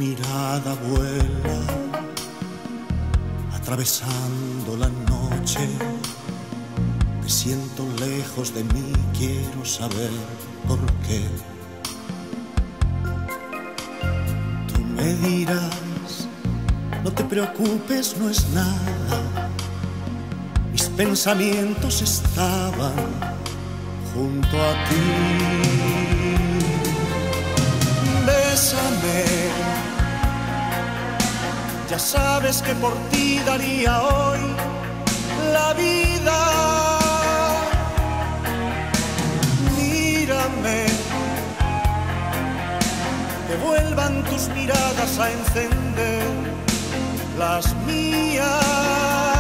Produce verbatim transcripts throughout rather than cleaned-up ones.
mirada vuela atravesando la noche. Te siento lejos de mí, quiero saber por qué. Tú me dirás, no te preocupes, no es nada. Mis pensamientos estaban junto a ti. Bésame, ya sabes que por ti daría hoy la vida. Mírame, que vuelvan tus miradas a encender las mías.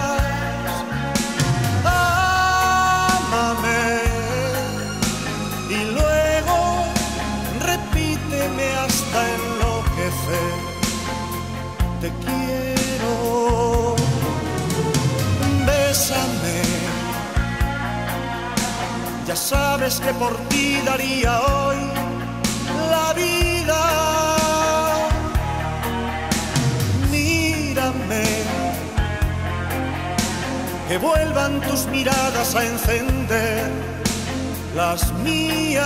Ámame y luego repíteme hasta enloquecer. Te quiero, bésame, ya sabes que por ti daría hoy la vida. Mírame, que vuelvan tus miradas a encender las mías.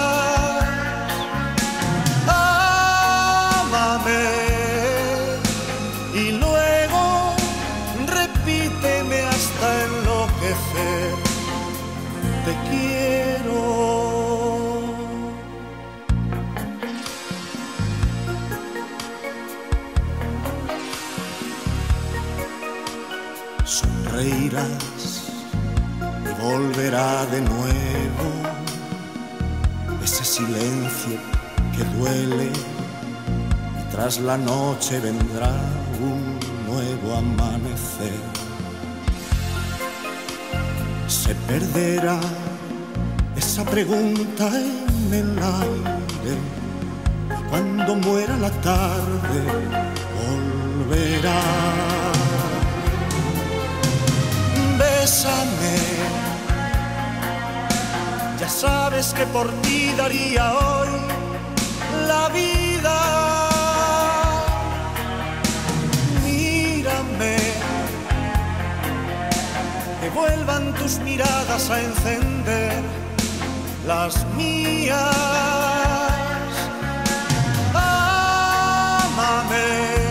Ámame y luego repíteme hasta enloquecer. Te quiero. Sonreirás y volverá de nuevo ese silencio que duele, y tras la noche vendrá un nuevo amanecer. Se perderá esa pregunta en el aire, y cuando muera la tarde volverá. Bésame, ya sabes que por ti daría hoy la vida. Mírame, que vuelvan tus miradas a encender las mías. Ámame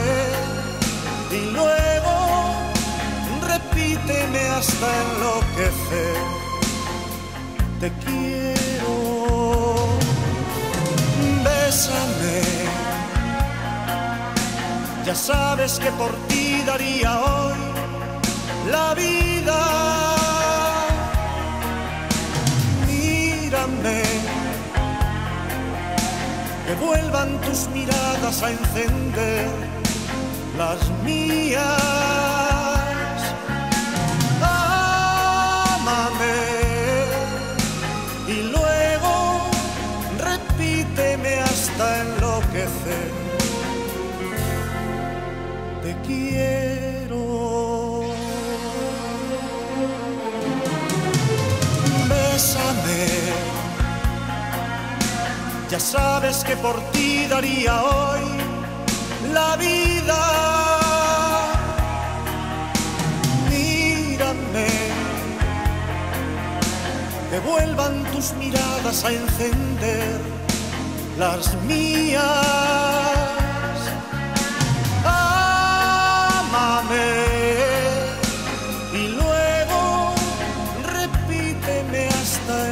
y luego repíteme hasta enloquecer. Te quiero, bésame, ya sabes que por ti daría hoy la vida. Mírame, que vuelvan tus miradas a encender las mías. Ámame y luego repíteme hasta enloquecer. Te quiero. Bésame, ya sabes que por ti daría hoy la vida. Mírame, que vuelvan tus miradas a encender las mías. Ámame y luego repíteme hasta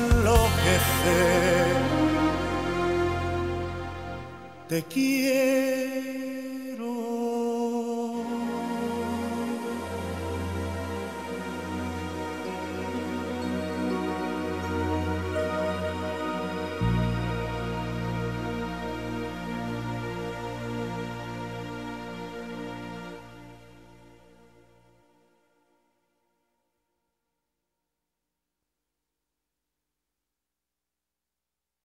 enloquecer. Te quiero.